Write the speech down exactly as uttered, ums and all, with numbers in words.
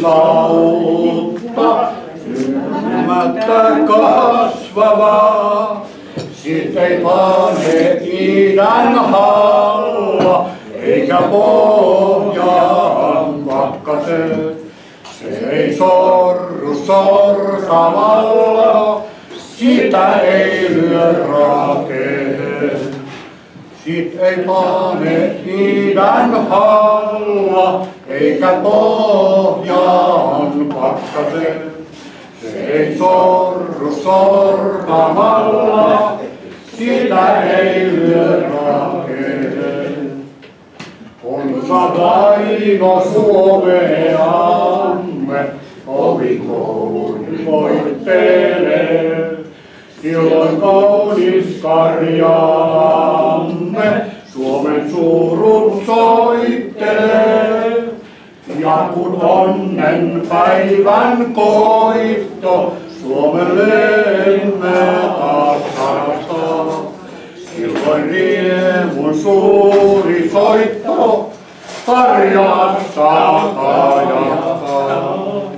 kautta, kylmättä kasvavaa. Sit ei pane idän halla, eikä pohjaan pakkaset. Se ei sorru sortamalla, sitä ei lyö rakeen. Sit ei pane idän halla, eikä pohjaan pakkaset. Se ei sorru sortamalla, sitä ei lyö rakeen. On sataino Suomeamme, ovi koulun voittelee. Silloin kaunis Karjalamme Suomen surut soittelee. Ja kun onnen päivän koitto Suomelle emme taas silloin riemun suuri soitto Karjalassa kajahtaa.